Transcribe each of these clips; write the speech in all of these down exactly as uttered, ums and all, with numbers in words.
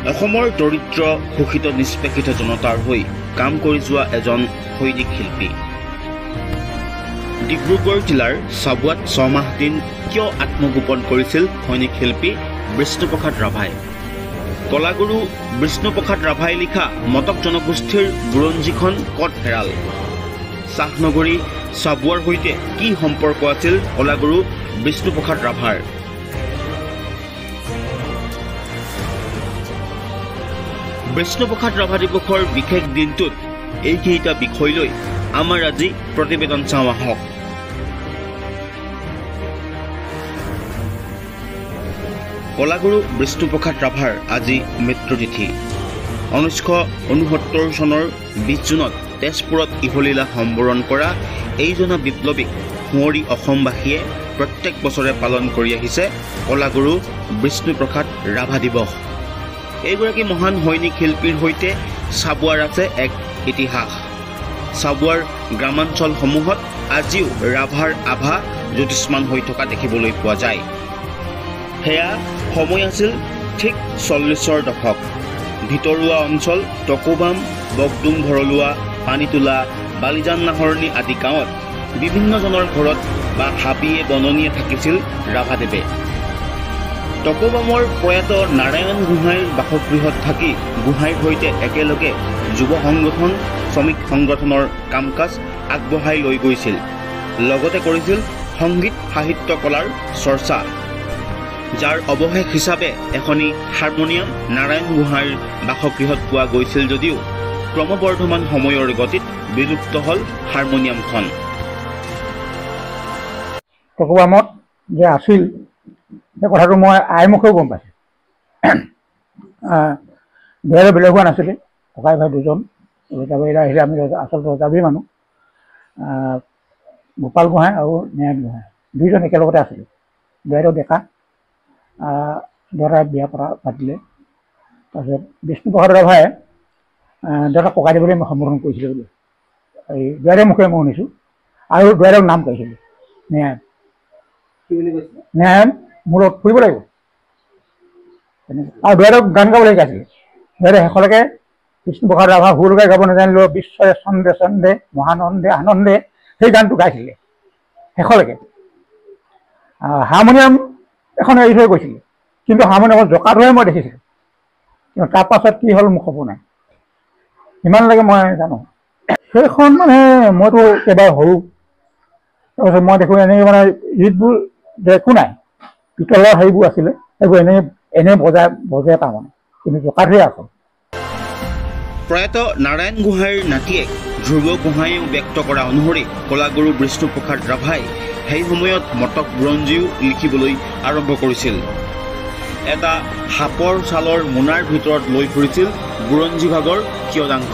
অসমৰ দৰিদ্ৰ শোষিত নিষ্পেষিত জনতাৰ হৈ কাম কৰি যোৱা এজন সৈনিক শিল্পী। ডিব্ৰুগড় জিলাৰ চাবুৱাত ছমাহ দিন কিয় আত্মগোপন কৰিছিল সৈনিক শিল্পী বিষ্ণুপ্ৰসাদ ৰাভাই? কলাগুৰু বিষ্ণুপ্ৰসাদ ৰাভাই লিখা মটক জনগোষ্ঠীৰ বুৰঞ্জীখন কত হেৰাল? চাহনগৰী চাবুৱাৰ সৈতে কি সম্পৰ্ক আছিল কলাগুৰু বিষ্ণুপ্ৰসাদ ৰাভাৰ? বিষ্ণুপ্ৰসাদ ৰাভা দিৱসৰ বিশেষ দিনটোত এইকেইটা বিষয় লৈ আমাৰ আজি প্ৰতিবেদন চাওঁ আহক। কলাগুৰু বিষ্ণুপ্ৰসাদ ৰাভাৰ আজি মৃত্যুতিথি। ঊনৈছশ ঊনসত্তৰ চনৰ বিশ জুনত তেজপুৰত ইহলীলা সম্বৰণ কৰা এইজনা বিপ্লৱীক সুঁৱৰি অসমবাসীয়ে প্ৰত্যেক বছৰে পালন কৰি আহিছে কলাগুৰু বিষ্ণুপ্ৰসাদ ৰাভা দিৱস। এইগৰাকী মহান সৈনিক শিল্পীৰ সৈতে চাবুৱাৰ আছে এক ইতিহাস। চাবুৱাৰ গ্ৰামাঞ্চলসমূহত আজিও ৰাভাৰ আভা জ্যোতিষ্মান হৈ থকা দেখিবলৈ পোৱা যায়। সেয়া সময় আছিল ঠিক চল্লিছৰ দশক। ভিতৰুৱা অঞ্চল টকোবাম, বগডুম ভৰলুৱা, পানীতোলা, বালিজান নাহৰণি আদি গাঁৱত বিভিন্নজনৰ ঘৰত বা হাবিয়ে বননিয়ে থাকিছিল ৰাভাদেৱে। টকোবামৰ প্ৰয়াত নাৰায়ণ গোহাঁইৰ বাসগৃহত থাকি গোহাঁইৰ সৈতে একেলগে যুৱ সংগঠন, শ্ৰমিক সংগঠনৰ কাম কাজ আগবঢ়াই লৈ গৈছিল। লগতে কৰিছিল সংগীত সাহিত্য কলাৰ চৰ্চা, যাৰ অৱশেষ হিচাপে এখনি হাৰমনিয়াম নাৰায়ণ গোহাঁইৰ বাসগৃহত পোৱা গৈছিল যদিও ক্ৰমবৰ্ধমান সময়ৰ গতিত বিলুপ্ত হ'ল হাৰমনিয়ামখন। টকোবামত যে আছিল সেই কথাটো মই আইমুখেও গম পাইছোঁ। বেলেগ বেলেগ হোৱা নাছিলে, ককাই ভাই দুজন ৰজাবাৰীলৈ আহিলে। আমি আচলতে ৰজাবাৰী মানুহ। গোপাল গোহাঁই আৰু নাৰায়ণ গোহাঁই দুইজন একেলগতে আছিলে। বেলেগ ডেকা দেউতাই বিয়া পতা পাতিলে। তাৰপিছত বিষ্ণুপ্ৰসাদ ৰাভাই দেউতাক ককাই দিবলৈ মই সম্বোধন কৰিছিলোঁ বুলি এই দুৱাৰে মুখে মই শুনিছোঁ। আৰু দুৱাৰক নাম কৈছিলোঁ নাৰায়ণ। নাৰায়ণ মোৰ লগত ফুৰিব লাগিব আৰু দুৱাৰক গান গাবলৈ শিকাইছিলে। দুৱাৰে শেষলৈকে বিষ্ণুপ্ৰসাদ ৰাভা সুৰ গাই গাব নাজানিলেও বিশ্বৰে চন্দে চন্দে মহানন্দে আনন্দে সেই গানটো গাইছিলে শেষলৈকে। হাৰমনিয়াম এখন এৰি থৈ গৈছিলে, কিন্তু হাৰমনিয়ামত জকাটোহে মই দেখিছিলোঁ। কিন্তু তাৰ পাছত কি হ'ল মোৰ খবৰ নাই। ইমানলৈকে মই জানো। সেইখন মানে মইতো একেবাৰে সৰু। তাৰপিছত মই দেখোঁ এনেই মানে ৰীতবোৰ একো নাই, পিতলৰ হেৰিবোৰ আছিলে, সেইবোৰ এনেই এনেই বজাই বজাই পাওঁ মানে, কিন্তু জকাটোহে আছে। প্ৰয়াত নাৰায়ণ গোহাঁইৰ নাতিয়েক ধ্ৰুৱ গোহাঁইয়েও ব্যক্ত কৰা অনুসৰি কলাগুৰু বিষ্ণুপ্ৰসাদ ৰাভাই সেই সময়ত মটক বুৰঞ্জীও লিখিবলৈ আৰম্ভ কৰিছিল। এটা সাপৰ ছালৰ মোনাৰ ভিতৰত লৈ ফুৰিছিল বুৰঞ্জী ভাগৰ কিয়দাংশ।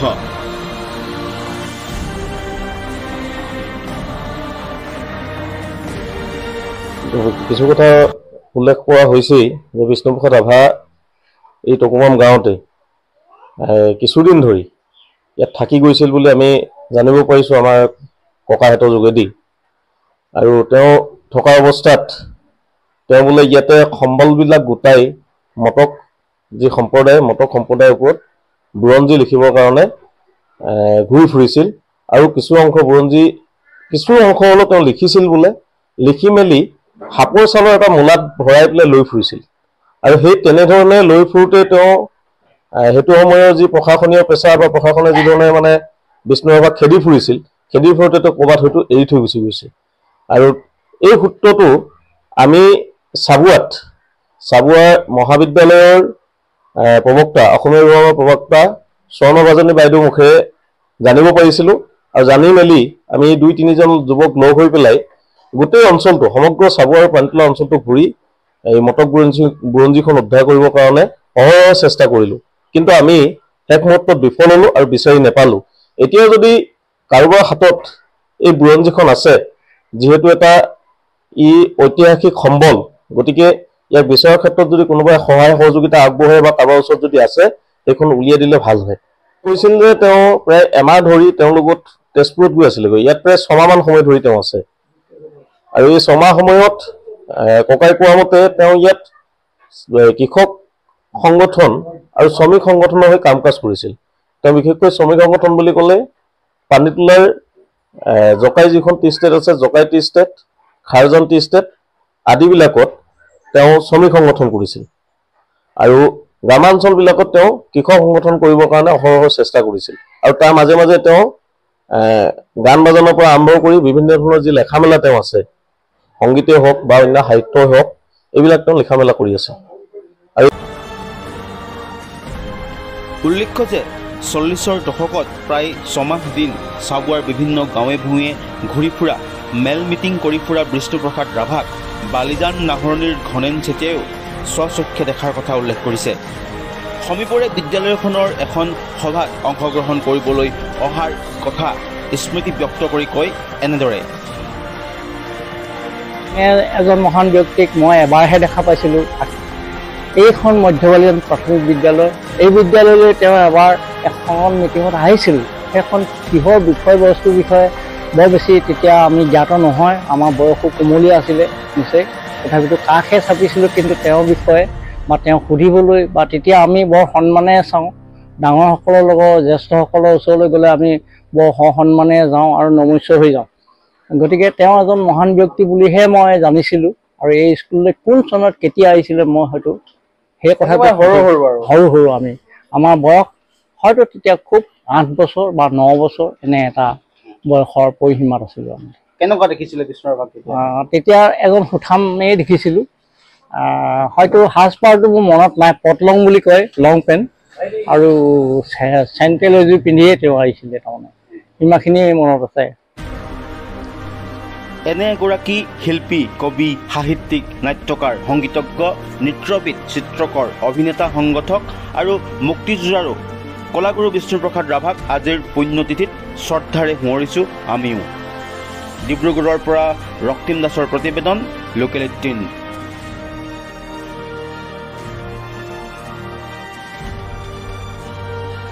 কিছু কথা উল্লেখ কৰা হৈছেই যে বিষ্ণুপ্ৰসাদ ৰাভা এই টকোবাম গাঁৱতে কিছুদিন ধৰি ইয়াত থাকি গৈছিল বুলি আমি জানিব পাৰিছোঁ আমাৰ ককাহঁতৰ যোগেদি। আৰু তেওঁ থকা অৱস্থাত তেওঁ বোলে ইয়াতে সম্বলবিলাক গোটাই মটক যি সম্প্ৰদায় মটক সম্প্ৰদায়ৰ ওপৰত বুৰঞ্জী লিখিবৰ কাৰণে ঘূৰি ফুৰিছিল। আৰু কিছু অংশ বুৰঞ্জী কিছু অংশ হ'লেও তেওঁ লিখিছিল বোলে। লিখি মেলি সাপৰ ছালৰ এটা মোনাত ভৰাই পেলাই লৈ ফুৰিছিল। আৰু সেই তেনেধৰণে লৈ ফুৰোঁতে তেওঁ সেইটো সময়ৰ যি প্ৰশাসনীয় পেচা বা প্ৰশাসনে যিধৰণে মানে বিষ্ণু ৰাভাক খেদি ফুৰিছিল, খেদি ফুৰোঁতে তেওঁ ক'ৰবাত হয়তো এৰি থৈ গুচি গৈছে। আৰু এই সূত্ৰটো আমি চাবুৱাত চাবুৱা মহাবিদ্যালয়ৰ প্ৰবক্তা অসমীয়া বিভাগৰ প্ৰবক্তা স্বৰ্ণভাজনী বাইদেউ মুখেৰে জানিব পাৰিছিলোঁ। আৰু জানি মেলি আমি দুই তিনিজন যুৱক লগ হৈ পেলাই গোটেই অঞ্চলটো সমগ্ৰ চাবুৱা আৰু পানীতোলা অঞ্চলটো ঘূৰি এই মটক বুৰঞ্জী বুৰঞ্জীখন উদ্ধাৰ কৰিবৰ কাৰণে অহৰহ চেষ্টা কৰিলোঁ, কিন্তু আমি শেষ মুহূৰ্তত বিফল হ'লোঁ আৰু বিচাৰি নেপালোঁ। এতিয়া যদি কাৰোবাৰ হাতত এই বুৰঞ্জীখন আছে, যিহেতু এটা ই ঐতিহাসিক সম্বল, গতিকে ইয়াক বিচৰাৰ ক্ষেত্ৰত যদি কোনোবাই সহায় সহযোগিতা আগবঢ়ায় বা কাৰোবাৰ ওচৰত যদি আছে, সেইখন উলিয়াই দিলে ভাল হয়। কৈছিল যে তেওঁ প্ৰায় এমাহ ধৰি তেওঁৰ লগত তেজপুৰত গৈ আছিলেগৈ। ইয়াত প্ৰায় ছমাহমান সময় ধৰি তেওঁ আছে। আৰু এই ছমাহ সময়ত ককাই কোৱা মতে তেওঁ ইয়াত কৃষক সংগঠন আৰু শ্ৰমিক সংগঠনৰ হৈ কাম কাজ কৰিছিল। তেওঁ বিশেষকৈ শ্ৰমিক সংগঠন বুলি ক'লে পানীতোলাৰ জকাই যিখন টি ষ্টেট আছে, Jokai tea estate, Kharjan tea estate আদিবিলাকত তেওঁ শ্ৰমিক সংগঠন কৰিছিল আৰু গ্ৰামাঞ্চলবিলাকত তেওঁ কৃষক সংগঠন কৰিবৰ কাৰণে অহৰহ চেষ্টা কৰিছিল। আৰু তাৰ মাজে মাজে তেওঁ গান বাজানৰ পৰা আৰম্ভ কৰি বিভিন্ন ধৰণৰ যি লেখা মেলা তেওঁ আছে, সংগীতেই হওক বা অন্য সাহিত্যই হওক, এইবিলাক তেওঁ লিখা মেলা কৰি আছে। আৰু উল্লেখ্য যে চল্লিছৰ দশকত প্ৰায় ছমাহ দিন চাবুৱাৰ বিভিন্ন গাঁৱে ভূঞে ঘূৰি ফুৰা, মেল মিটিং কৰি ফুৰা বিষ্ণুপ্ৰসাদ ৰাভাক বালিজান নাহৰণিৰ ঘনেন চেতিয়াইও স্বচক্ষে দেখাৰ কথা উল্লেখ কৰিছে। সমীপৰে বিদ্যালয়খনৰ এখন সভাত অংশগ্ৰহণ কৰিবলৈ অহাৰ কথা স্মৃতি ব্যক্ত কৰি কয় এনেদৰে। এজন মহান ব্যক্তিক মই এবাৰহে দেখা পাইছিলোঁ। এইখন মধ্যবালিজান প্ৰাথমিক বিদ্যালয়, এই বিদ্যালয়লৈ তেওঁ এবাৰ এখন মিটিঙত আহিছিল। সেইখন কিহৰ বিষয়বস্তুৰ বিষয়ে বৰ বেছি তেতিয়া আমি জ্ঞাত নহয়, আমাৰ বয়সো কোমলীয়া আছিলে নিশ্চয়। তথাপিতো কাষে চাপিছিলোঁ, কিন্তু তেওঁৰ বিষয়ে বা তেওঁক সুধিবলৈ বা তেতিয়া আমি বৰ সন্মানে চাওঁ। ডাঙৰসকলৰ লগত জ্যেষ্ঠসকলৰ ওচৰলৈ গ'লে আমি বৰ সসন্মানে যাওঁ আৰু নমস্য হৈ যাওঁ। গতিকে তেওঁ এজন মহান ব্যক্তি বুলিহে মই জানিছিলোঁ। আৰু এই স্কুললৈ কোন চনত কেতিয়া আহিছিলে মই হয়তো সেই কথাটো সৰু সৰু সৰু সৰু আমি আমাৰ বয়স হয়তো তেতিয়া খুব আঠ বছৰ বা ন বছৰ এনে এটা বয়সৰ পৰিসীমাত আছিলোঁ আমি। কেনেকুৱা দেখিছিলে বিষ্ণুপ্ৰসাদ? তেতিয়া এজন সুঠামেই দেখিছিলোঁ। হয়তো সাজপাৰটো মোৰ মনত নাই, পটলং বুলি কয়, লং পেণ্ট আৰু চেণ্ট্ৰেল এযোৰ পিন্ধিয়ে তেওঁ আহিছিলে। তাৰমানে ইমানখিনিয়ে মনত আছে। এনে এগৰাকী শিল্পী, কবি, সাহিত্যিক, নাট্যকাৰ, সংগীতজ্ঞ, নৃত্যবিদ, চিত্ৰকৰ, অভিনেতা, সংগঠক আৰু মুক্তিযুঁজাৰু কলাগুৰু বিষ্ণুপ্ৰসাদ ৰাভাক আজিৰ পুণ্যতিথিত শ্ৰদ্ধাৰে সোঁৱৰিছোঁ আমিও। ডিব্ৰুগড়ৰ পৰা ৰক্তিম দাসৰ প্ৰতিবেদন, লোকেল এইটিন।